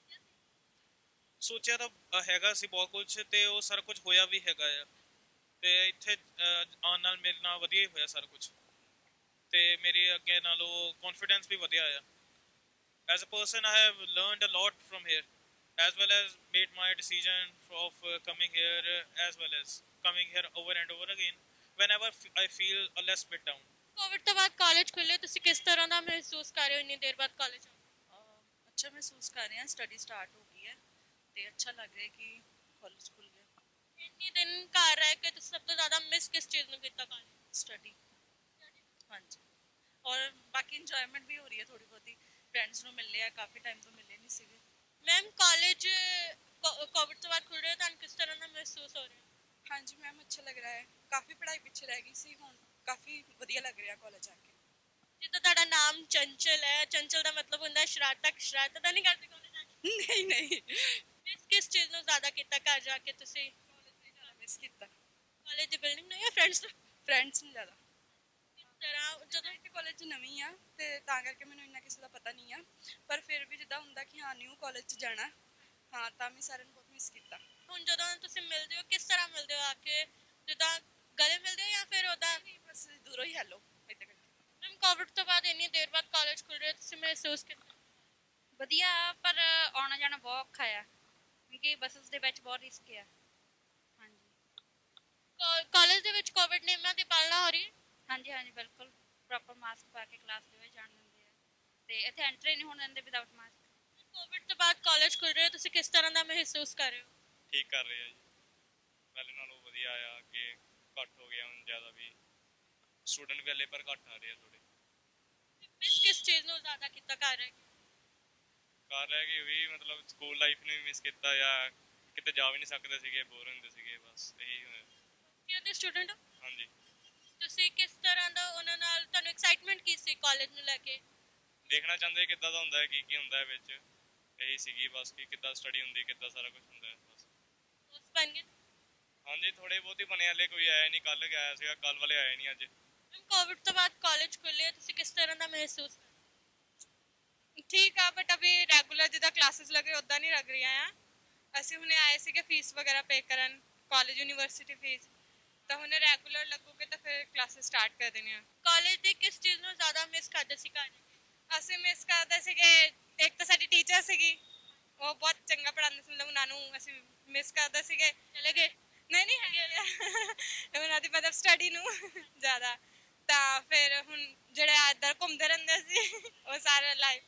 ਸੋਚਿਆ ਤਾਂ ਹੈਗਾ ਸੀ ਬਹੁਤ ਕੁਝ ਤੇ ਉਹ ਸਾਰਾ ਕੁਝ ਹੋਇਆ ਵੀ ਹੈਗਾ ਆ ਤੇ ਇੱਥੇ ਆਉਣ ਨਾਲ ਮੇਰੇ ਨਾਲ ਵਧੀਆ ਹੀ ਹੋਇਆ ਸਾਰਾ ਕੁਝ ਤੇ ਮੇਰੇ ਅੱਗੇ ਨਾਲੋਂ ਕੌਨਫੀਡੈਂਸ ਵੀ ਵਧਿਆ ਆ। As a person I have learned a lot from here as well as made my decision of uh, coming here uh, as well as coming here over and over again whenever I feel a less bit down. Covid ਤੋਂ ਬਾਅਦ college ਖੁੱਲੇ, ਤੁਸੀਂ ਕਿਸ ਤਰ੍ਹਾਂ ਦਾ ਮਹਿਸੂਸ ਕਰ ਰਹੇ ਹੋ ਇੰਨੀ ਦੇਰ ਬਾਅਦ ਕਾਲਜ? ਅੱਛਾ ਮਹਿਸੂਸ ਕਰ ਰਹੇ ਹਾਂ, ਸਟੱਡੀ ਸਟਾਰਟ ਹੋ ਗਈ ਹੈ ਤੇ ਅੱਛਾ ਲੱਗ ਰਿਹਾ ਕਿ ਕਾਲਜ ਖੁੱਲ ਗਿਆ। ਇੰਨੇ ਦਿਨ ਘਰ ਰਹਿ ਕੇ ਤੁਸੀਂ ਸਭ ਤੋਂ ਜ਼ਿਆਦਾ ਮਿਸ ਕਿਸ ਚੀਜ਼ ਨੂੰ ਕੀਤਾ ਕਾਲਜ? ਸਟੱਡੀ। ਹਾਂਜੀ, ਔਰ ਬਾਕੀ ਇੰਜੋਇਮੈਂਟ ਵੀ ਹੋ ਰਹੀ ਹੈ ਥੋੜੀ ਬਹੁਤੀ, ਫਰੈਂਡਸ ਨੂੰ ਮਿਲ ਲਿਆ, ਕਾਫੀ ਟਾਈਮ ਤੋਂ ਮਿਲੇ ਨਹੀਂ ਸੀਗੇ। ਮੈਮ ਕਾਲਜ ਕੋਵਿਡ ਤੋਂ ਬਾਅਦ ਖੁੱਲ ਰਿਹਾ, ਤੁਹਾਨੂੰ ਕਿਸ ਤਰ੍ਹਾਂ ਦਾ ਮਹਿਸੂਸ ਹੋ ਰਿਹਾ? ਹਾਂਜੀ ਮੈਮ, ਅੱਛਾ ਲੱਗ ਰਿਹਾ ਹੈ, ਕਾਫੀ ਪੜ੍ਹਾਈ ਪਿੱਛੇ ਰਹਿ ਗਈ ਸੀ, ਹੁਣ ਕਾਫੀ ਵਧੀਆ ਲੱਗ ਰਿਹਾ ਕਾਲਜ ਆ ਕੇ। ਜਿੱਦਾਂ ਤੁਹਾਡਾ ਨਾਮ ਚੰਚਲ ਹੈ, ਚੰਚਲ ਦਾ ਮਤਲਬ ਹੁੰਦਾ ਸ਼ਰਾਰਤ, ਸ਼ਰਾਰਤ ਤਾਂ ਨਹੀਂ ਕਰਦੇ ਕਾਲਜ ਆ ਕੇ? ਨਹੀਂ ਨਹੀਂ। ਮਿਸ ਕਿਸ ਚੀਜ਼ ਨੂੰ ਜ਼ਿਆਦਾ ਕੀਤਾ ਘਰ ਜਾ ਕੇ ਤੁਸੀਂ? ਮਿਸ ਕੀਤਾ ਕਾਲਜ ਦੀ ਬਿਲਡਿੰਗ ਨੂੰ ਜਾਂ ਫਰੈਂਡਸ ਨੂੰ? ਫਰੈਂਡਸ ਨੂੰ ਜ਼ਿਆਦਾ। ਕਿਸ ਤਰ੍ਹਾਂ? ਜਦੋਂ ਇੱਥੇ ਕਾਲਜ ਨਵੀਂ ਆ ਤੇ ਤਾਂ ਕਰਕੇ ਮੈਨੂੰ ਇੰਨਾ ਕਿਸੇ ਦਾ ਪਤਾ ਨਹੀਂ ਆ, ਪਰ ਫਿਰ ਵੀ ਜਿੱਦਾਂ ਹੁੰਦਾ ਕਿ ਹਾਂ ਨਿਊ ਕਾਲਜ 'ਚ ਜਾਣਾ, ਹਾਂ ਤਾਂ ਵੀ ਸਾਰਿਆਂ ਨੂੰ ਬਹੁਤ ਮਿਸ ਕੀਤਾ। ਹੁਣ ਜਦੋਂ ਤੁਸੀਂ ਮਿਲਦੇ ਹੋ ਕਿਸ ਤਰ੍ਹਾਂ ਮਿਲਦੇ ਹੋ? ਆ ਕੇ ਜਿੱਦਾਂ ਗਲੇ ਮਿਲਦੇ ਹੋ ਜਾਂ ਫਿਰ ਉਹਦਾ ਬਸ ਦੂਰੋਂ ਹੀ ਹੈਲੋ ਇੱਦਾਂ ਕਰਕੇ? ਮੈਮ ਕੋਵਿਡ ਤੋਂ ਬਾਅਦ ਇੰਨੀ ਦੇਰ ਬਾਅਦ ਕਾਲਜ ਖੁੱਲ ਰਿਹਾ, ਤੁਸੀਂ ਮਹਿਸੂਸ ਕੀਤਾ? ਵਧੀਆ, ਪਰ ਆਉਣਾ ਜਾਣਾ ਬਹੁਤ ਔਖਾ ਆ ਕਿਉਂਕਿ ਬੱਸਸ ਦੇ ਵਿੱਚ ਬਹੁਤ ਰਿਸਕ ਆ। ਹਾਂਜੀ, ਕਾਲਜ ਦੇ ਵਿੱਚ ਕੋਵਿਡ ਨਿਯਮਾਂ ਦੀ ਪਾਲਣਾ ਹੋ ਰਹੀ ਹੈ? ਹਾਂਜੀ ਹਾਂਜੀ ਬਿਲਕੁਲ, ਪ੍ਰੋਪਰ ਮਾਸਕ ਪਾ ਕੇ ਕਲਾਸ ਦੇ ਵਿੱਚ ਜਾਣ ਦਿੰਦੇ ਆ ਤੇ ਇੱਥੇ ਐਂਟਰੀ ਨਹੀਂ ਹੋਣ ਦਿੰਦੇ ਵਿਦਆਊਟ ਮਾਸਕ। ਕੋਵਿਡ ਤੋਂ ਬਾਅਦ ਕਾਲਜ ਖੁੱਲ ਰਿਹਾ, ਤੁਸੀਂ ਕਿਸ ਤਰ੍ਹਾਂ ਦਾ ਮਹਿਸੂਸ ਕਰ ਰਹੇ ਹੋ? ਠੀਕ ਕਰ ਰਹੇ ਆ ਜੀ, ਪਹਿਲੇ ਨਾਲੋਂ ਵਧੀਆ ਆ, ਅੱਗੇ ਘੱਟ ਹੋ ਗਿਆ ਹੁਣ ਜ਼ਿਆਦਾ ਵੀ, ਸਟੂਡੈਂਟ ਵੀ ਹਲੇ ਪਰ ਘੱਟ ਆ ਰਹੇ ਆ ਥੋੜੇ। ਮਿਸ ਕਿਸ ਚੀਜ਼ ਨੂੰ ਜ਼ਿਆਦਾ ਕੀਤਾ ਕਰ ਰਹੇ? ਕਰ ਰਹਿ ਕੇ ਵੀ ਮਤਲਬ ਸਕੂਲ ਲਾਈਫ ਨੂੰ ਵੀ ਮਿਸ ਕੀਤਾ ਜਾਂ ਕਿਤੇ ਜਾ ਵੀ ਨਹੀਂ ਸਕਦੇ ਸੀਗੇ, ਬੋਰ ਹੁੰਦੇ ਸੀਗੇ, ਬਸ ਇਹੀ ਹੋਇਆ। ਕੀ ਦੇ ਸਟੂਡੈਂਟ? ਹਾਂਜੀ। ਤੁਸੀਂ ਕਿਸ ਤਰ੍ਹਾਂ ਦਾ ਉਹਨਾਂ ਨਾਲ, ਤੁਹਾਨੂੰ ਐਕਸਾਈਟਮੈਂਟ ਕੀ ਸੀ ਕਾਲਜ ਨੂੰ ਲੈ ਕੇ? ਦੇਖਣਾ ਚਾਹੁੰਦੇ ਕਿੱਦਾਂ ਦਾ ਹੁੰਦਾ ਹੈ, ਕੀ ਕੀ ਹੁੰਦਾ ਹੈ ਵਿੱਚ, ਇਹੀ ਸੀਗੀ ਬਸ ਕਿ ਕਿੱਦਾਂ ਸਟੱਡੀ ਹੁੰਦੀ, ਕਿੱਦਾਂ ਸਾਰਾ ਕੁਝ ਹੁੰਦਾ ਹੈ ਬਸ। ਦੋਸਤ ਬਣ ਗਏ? ਹਾਂਜੀ ਥੋੜੇ ਬਹੁਤ ਹੀ ਬਣੇ, ਹਲੇ ਕੋਈ ਆਇਆ ਨਹੀਂ, ਕੱਲ ਗਿਆ ਸੀਗਾ, ਕੱਲ ਵਾਲੇ ਆਏ ਨਹੀਂ ਅੱਜ। ਕੋਵਿਡ ਤੋਂ ਬਾਅਦ ਕਾਲਜ ਖੁੱਲੇ, ਤੁਸੀਂ ਕਿਸ ਤਰ੍ਹਾਂ ਦਾ ਮਹਿਸੂਸ? ਠੀਕ ਆ, ਬਟ ਅਭੀ ਰੈਗੂਲਰ ਜਿੱਦਾਂ ਕਲਾਸਿਸ ਲੱਗ ਰਹੀ ਉੱਦਾਂ ਨਹੀਂ ਲੱਗ ਰਹੀਆਂ ਆ। ਅਸੀਂ ਹੁਣੇ ਆਏ ਸੀਗੇ ਫੀਸ ਵਗੈਰਾ ਪੇ ਕਰਨ, ਕਾਲਜ ਯੂਨੀਵਰਸਿਟੀ ਫੀਸ, ਤਾਂ ਹੁਣ ਰੈਗੂਲਰ ਲੱਗੂਗੇ ਤਾਂ ਫਿਰ ਕਲਾਸਿਸ ਸਟਾਰਟ ਕਰ ਦੇਣੇ ਆ। ਕਾਲਜ ਦੇ ਕਿਸ ਚੀਜ਼ ਨੂੰ ਜ਼ਿਆਦਾ ਮਿਸ ਕਰਦੇ ਸੀ ਘਰ? ਅਸੀਂ ਮਿਸ ਕਰਦੇ ਸੀਗੇ, ਇੱਕ ਤਾਂ ਸਾਡੀ ਟੀਚਰ ਸੀਗੀ, ਉਹ ਬਹੁਤ ਚੰਗਾ ਪੜ੍ਹਾਉਂਦੇ ਸੀ, ਮਤਲਬ ਉਹਨਾਂ ਨੂੰ ਅਸੀਂ ਮਿਸ ਕਰਦੇ ਸੀਗੇ। ਚਲੇ ਗਏ? ਨਹੀਂ ਨਹੀਂ ਹੈਗੇ ਉਹਨਾਂ ਦੀ ਮਤਲਬ ਸਟੱਡੀ ਨੂੰ ਜ਼ਿਆਦਾ, ਤਾਂ ਫਿਰ ਹੁਣ ਜਿਹੜੇ ਇੱਧਰ ਘੁੰਮਦੇ ਰਹਿੰਦੇ ਸੀ ਉਹ ਸਾਰੇ ਲਾਈਫ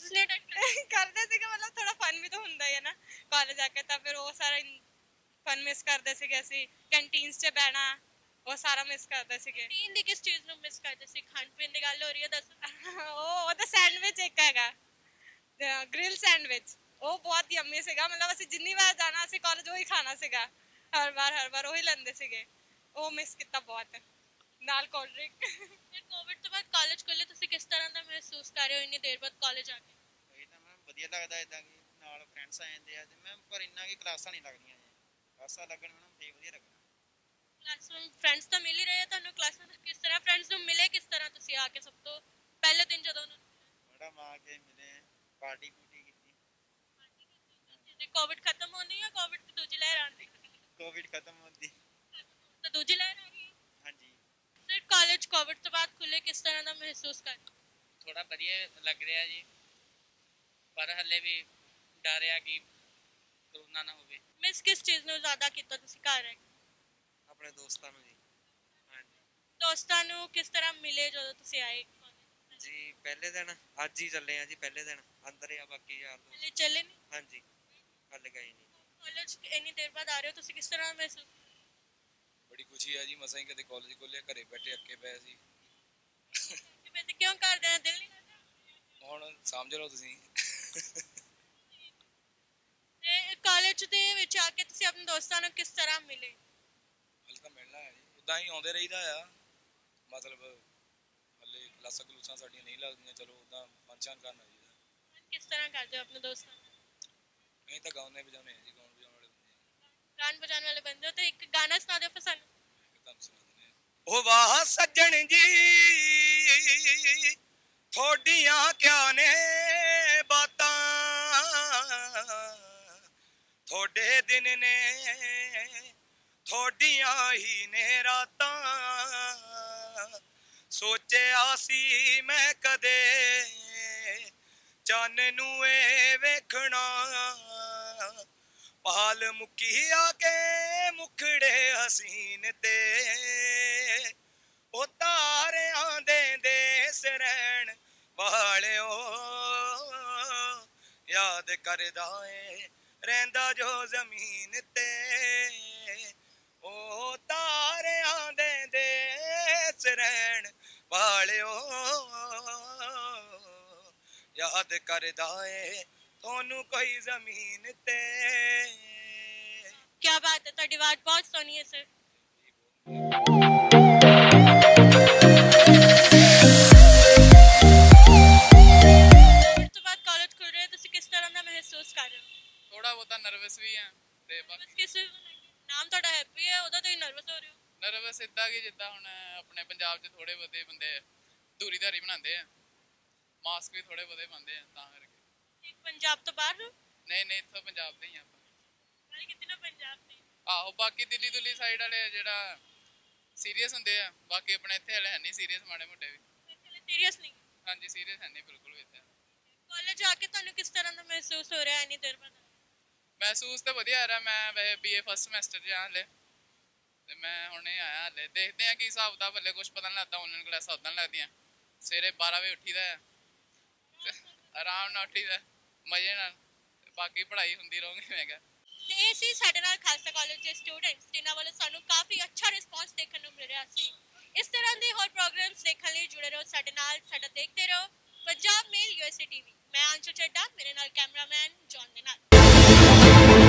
ਕਰਦੇ ਸੀਗੇ, ਮਤਲਬ ਥੋੜਾ ਫਨ ਵੀ ਤਾਂ ਹੁੰਦਾ ਹੀ ਹੈ ਨਾ ਕਾਲਜ ਆ ਕੇ, ਤਾਂ ਫਿਰ ਉਹ ਸਾਰਾ ਫਨ ਮਿਸ ਕਰਦੇ ਸੀਗੇ। ਅਸੀਂ ਕੈਂਟੀਨਸ 'ਚ ਬਹਿਣਾ, ਉਹ ਸਾਰਾ ਮਿਸ ਕਰਦੇ ਸੀਗੇ। ਕੈਂਟੀਨ ਦੀ ਕਿਸ ਚੀਜ਼ ਨੂੰ ਮਿਸ ਕਰਦੇ ਸੀ? ਖਾਣ ਪੀਣ ਦੀ ਗੱਲ ਹੋ ਰਹੀ ਹੈ, ਦੱਸੋ। ਉਹ ਉਹਦਾ ਸੈਂਡਵਿਚ ਇੱਕ ਹੈਗਾ, ਗ੍ਰਿਲ ਸੈਂਡਵਿਚ, ਉਹ ਬਹੁਤ ਯੰਮੀ ਸੀਗਾ, ਮਤਲਬ ਅਸੀਂ ਜਿੰਨੀ ਵਾਰ ਜਾਣਾ ਅਸੀਂ ਕਾਲਜ ਉਹੀ ਖਾਣਾ ਸੀਗਾ, ਹਰ ਵਾਰ ਹਰ ਵਾਰ ਉਹੀ ਲੈਂਦੇ ਸੀਗੇ, ਉਹ ਮਿਸ ਕੀਤਾ ਬਹੁਤ, ਨਾਲ ਕੋਲਡ ਡਰਿੰਕ। ਕੋਵਿਡ ਤੋਂ ਬਾਅਦ ਕਾਲਜ ਖੁੱਲੇ, ਤੁਸੀਂ ਕਿਸ ਤਰ੍ਹਾਂ ਦਾ ਮਹਿਸੂਸ ਕਰ ਰਹੇ ਹੋ ਇੰਨੀ ਦੇਰ ਬਾਅਦ ਕਾਲਜ ਆ ਕੇ? ਇਹ ਤਾਂ ਮੈਮ ਵਧੀਆ ਲੱਗਦਾ ਇਦਾਂ ਕਿ ਨਾਲ ਫਰੈਂਡਸ ਆ ਜਾਂਦੇ ਆ ਤੇ ਮੈਮ, ਪਰ ਇੰਨਾ ਕਿ ਕਲਾਸਾਂ ਨਹੀਂ ਲੱਗਦੀਆਂ ਜੀ, ਕਲਾਸਾਂ ਲੱਗਣ ਮੈਮ ਫੇਰ ਵਧੀਆ ਲੱਗਣਾ। ਕਲਾਸ ਫਰੈਂਡਸ ਤਾਂ ਮਿਲ ਹੀ ਰਹੇ ਆ ਤੁਹਾਨੂੰ ਕਲਾਸਾਂ ਦਾ, ਕਿਸ ਤਰ੍ਹਾਂ ਫਰੈਂਡਸ ਮਿਲੇ ਕਿਸ ਤਰ੍ਹਾਂ ਤੁਸੀਂ ਆ ਕੇ ਸਭ ਤੋਂ ਪਹਿਲੇ ਦਿਨ ਜਦੋਂ ਉਹਨਾਂ ਨੂੰ ਮੈਡਮ ਆ ਕੇ ਮਿਲੇ ਪਾਰਟੀ ਪੂਟੀ ਕੀਤੀ ਤੇ ਕੋਵਿਡ ਖਤਮ ਹੋਣੀ ਜਾਂ ਕੋਵਿਡ ਦੀ ਦੂਜੀ ਲਹਿਰ ਆਉਂਦੀ ਕੋਵਿਡ ਖਤਮ ਹੁੰਦੀ ਤਾਂ ਦੂਜੀ ਲਹਿਰ ਆ ਰਹੀ ਹੈ ਹਾਂਜੀ ਸਰ ਕਾਲਜ ਕੋਵਿਡ ਤੋਂ ਬਾਅਦ ਖੁੱਲੇ ਕਿਸ ਤਰ੍ਹਾਂ ਦਾ ਮਹਿਸੂਸ ਕਰ ਥੋੜਾ ਵਧੀਆ ਲੱਗ ਰਿਹਾ ਜੀ ਪਰ ਹੱਲੇ ਵੀ ਡਰ ਆ ਕਿ ਕਰੋਨਾ ਨਾ ਹੋਵੇ ਮਿਸ ਕਿਸ ਚੀਜ਼ ਨੂੰ ਜ਼ਿਆਦਾ ਕੀਤਾ ਤੁਸੀਂ ਘਰ ਰਹਿ ਕੇ ਆਪਣੇ ਦੋਸਤਾਂ ਨੂੰ ਜੀ ਹਾਂਜੀ ਦੋਸਤਾਂ ਨੂੰ ਕਿਸ ਤਰ੍ਹਾਂ ਮਿਲੇ ਜਦੋਂ ਤੁਸੀਂ ਆਏ ਜੀ ਪਹਿਲੇ ਦਿਨ ਅੱਜ ਹੀ ਚੱਲੇ ਆ ਜੀ ਪਹਿਲੇ ਦਿਨ ਅੰਦਰ ਆ ਬਾਕੀ ਯਾਰ ਦੋਸਤ ਹਲੇ ਚੱਲੇ ਨਹੀਂ ਹਾਂਜੀ ਹੱਲੇ ਗਏ ਨਹੀਂ ਕਾਲਜ ਇੰਨੀ ਦੇਰ ਬਾਅਦ ਆ ਰਹੇ ਹੋ ਤੁਸੀਂ ਕਿਸ ਤਰ੍ਹਾਂ ਮਹਿਸੂਸ ਬੜੀ ਖੁਸ਼ੀ ਹੈ ਜੀ ਮਸਾਂ ਹੀ ਕਦੇ ਕਾਲਜ ਖੋਲਿਆ ਘਰੇ ਬੈਠੇ ਅੱਕੇ ਪਏ ਸੀ ਵੈਸੇ ਕਿਉਂ ਕਰਦੇ ਆ ਦਿਲ ਨਹੀਂ ਕਰਦਾ ਹੁਣ ਸਮਝ ਲਓ ਤੁਸੀਂ ਤੇ ਕਾਲਜ ਦੇ ਵਿੱਚ ਆ ਕੇ ਤੁਸੀਂ ਆਪਣੇ ਦੋਸਤਾਂ ਨੂੰ ਕਿਸ ਤਰ੍ਹਾਂ ਮਿਲੇ ਹਲੇ ਤਾਂ ਮਿਲਣਾ ਹੈ ਜੀ ਉਦਾਂ ਹੀ ਆਉਂਦੇ ਰਹੀਦਾ ਆ ਮਤਲਬ ਹਲੇ ਕਲਾਸਾਂ ਕਲੂਸਾਂ ਸਾਡੀਆਂ ਨਹੀਂ ਲੱਗਦੀਆਂ ਚਲੋ ਉਦਾਂ ਫੰਕਸ਼ਨ ਕਰਨਾ ਜੀ ਕਿਸ ਤਰ੍ਹਾਂ ਕਰਦੇ ਹੋ ਆਪਣੇ ਦੋਸਤਾਂ ਨੂੰ ਅਸੀਂ ਤਾਂ ਗਾਉਂਦੇ ਵਜਾਉਂਦੇ ਆ ਜੀ ਗਾਉਣ ਵਜਾਉਣ ਵਾਲੇ ਬੰਦੇ ਗਾਣ ਵਜਾਉਣ ਵਾਲੇ ਬੰਦੇ ਹੋ ਤੇ ਇੱਕ ਗਾਣਾ ਸੁਣਾ ਦਿਓ ਫਿਰ ਸਾਨੂੰ ਤੁਹਾਨੂੰ ਸੁਣਾ ਦਿੰਦੇ ਆ। ਉਹ ਵਾਹ ਸੱਜਣ ਜੀ ਥੋਡੀਆਂ ਕਿਆ ਨੇ ਬਾਤਾਂ ਥੋੜੇ ਦਿਨ ਨੇ ਥੋਡੀਆਂ ਹੀ ਨੇ ਰਾਤਾਂ ਸੋਚਿਆ ਸੀ ਮੈਂ ਕਦੇ ਚੰਨ ਨੂੰ ਏ ਵੇਖਣਾ ਪਾਲ ਮੁੱਕੀ ਆ ਕੇ ਮੁਖੜੇ ਹਸੀਨ ਤੇ ਉਹ ਤਾਰਿਆਂ ਦੇ ਦੇਸ ਰਹਿਣ ਵਾਲਿਓ ਯਾਦ ਕਰਦਾ ਏ ਰਹਿੰਦਾ ਜੋ ਜ਼ਮੀਨ ਤੇ ਉਹ ਤਾਰਿਆਂ ਦੇ ਦੇਸ ਰਹਿਣ ਵਾਲਿਓ ਯਾਦ ਕਰਦਾ ਏ ਤੁਹਾਨੂੰ ਕੋਈ ਜ਼ਮੀਨ ਤੇ ਕੀ ਬਾਤ ਹੈ ਤੁਹਾਡੀ ਆਵਾਜ਼ ਬਹੁਤ ਸੋਹਣੀ ਹੈ ਸਰ ਇਸ ਤੋਂ ਬਾਅਦ ਕਾਲਜ ਖੁੱਲ ਰਿਹਾ ਤੁਸੀਂ ਕਿਸ ਤਰ੍ਹਾਂ ਦਾ ਮਹਿਸੂਸ ਕਰ ਰਹੇ ਹੋ ਥੋੜਾ ਬਹੁਤਾ ਨਰਵਸ ਵੀ ਆ ਤੇ ਬਾਕੀ ਕਿਸ ਨਾਮ ਤੁਹਾਡਾ ਹੈਪੀ ਹੈ ਉਹਦਾ ਤੁਸੀਂ ਨਰਵਸ ਹੋ ਰਹੇ ਹੋ ਨਰਵਸ ਇਦਾਂ ਕਿ ਜਿੱਦਾਂ ਹੁਣ ਆਪਣੇ ਪੰਜਾਬ 'ਚ ਥੋੜੇ ਬਹੁਤੇ ਬੰਦੇ ਦੂਰੀ ਧਾਰੀ ਬਣਾਉਂਦੇ ਆ ਮਾਸਕ ਵੀ ਥੋੜੇ ਬਹੁਤੇ ਪਾਉਂਦੇ ਆ ਤਾਂ ਕਰਕੇ ਪੰਜਾਬ ਤੋਂ ਬਾਹਰ ਨਹੀਂ ਨਹੀਂ ਇੱਥੋਂ ਪੰਜਾਬ ਦੇ ਹੀ ਆਪਾਂ ਨਾਲੇ ਕਿਤੇ ਨਾ ਪੰਜਾਬ ਦੇ ਆਹੋ ਬਾਕੀ ਦਿੱਲੀ ਦੁੱਲੀ ਸਾਈਡ ਵਾਲੇ ਜਿਹੜਾ ਸੀਰੀਅਸ ਹੁੰਦੇ ਆ ਬਾਕੀ ਆਪਣੇ ਇੱਥੇ ਵਾਲੇ ਹੈ ਨਹੀਂ ਸੀਰੀਅਸ ਮਾੜੇ ਮੋਟੇ ਵੀ ਸੀਰੀਅਸ ਨਹੀਂ ਹਾਂਜੀ ਸੀਰੀਅਸ ਹੈ ਨਹੀਂ ਬਿਲਕੁਲ ਵੀ ਇੱਥੇ ਕਾਲਜ ਆ ਕੇ ਤੁਹਾਨੂੰ ਕਿਸ ਤਰ੍ਹਾਂ ਦਾ ਮਹਿਸੂਸ ਹੋ ਰਿਹਾ ਇੰਨੀ ਦੇਰ ਬਾਅਦ ਮਹਿਸੂਸ ਤਾਂ ਵਧੀਆ ਆ ਰਿਹਾ ਮੈਂ ਵੈਸੇ ਬੀਏ ਫਸਟ ਸਮੈਸਟਰ 'ਚ ਆ ਹਲੇ ਤੇ ਮੈਂ ਹੁਣੇ ਆਇਆ ਹਲੇ ਦੇਖਦੇ ਆ ਕੀ ਹਿਸਾਬ ਦਾ ਭਲੇ ਕੁਝ ਪਤਾ ਨਹੀਂ ਲੱਗਦਾ ਆਨਲਾਈਨ ਕਲਾਸਾਂ ਉਦਾਂ ਲੱਗਦੀਆਂ ਸਵੇਰੇ ਬਾਰਾਂ ਵਜੇ ਉੱਠੀਦਾ ਆਰਾਮ ਨਾਲ ਉੱਠੀਦਾ ਮਜ਼ੇ ਨਾਲ ਬਾਕੀ ਪੜ੍ਹਾਈ ਹੁੰਦੀ ਰਹੂਗੀ ਮੈਂ ਕਿਹਾ ਤੇ ਇਹ ਸੀ ਸਾਡੇ ਨਾਲ ਖਾਲਸਾ ਕਾਲਜ ਦੇ ਸਟੂਡੈਂਟਸ ਜਿਨ੍ਹਾਂ ਵੱਲੋਂ ਸਾਨੂੰ ਕਾਫੀ ਅੱਛਾ ਰਿਸਪੌਂਸ ਦੇਖਣ ਨੂੰ ਮਿਲ ਰਿਹਾ ਸੀ ਇਸ ਤਰ੍ਹਾਂ ਦੇ ਹੋਰ ਪ੍ਰੋਗਰਾਮਸ ਦੇਖਣ ਲਈ ਜੁੜੇ ਰਹੋ ਸਾਡੇ ਨਾਲ ਸਾਡਾ ਦੇਖਦੇ ਰਹੋ ਪੰਜਾਬ ਮੇਲ ਯੂਐਸਏ ਟੀਵੀ ਮੈਂ ਅੰਸ਼ੂ ਚੱਡਾ ਮੇਰੇ ਨਾਲ ਕੈਮਰਾਮੈਨ ਜੌਨ ਦੇ ਨਾਲ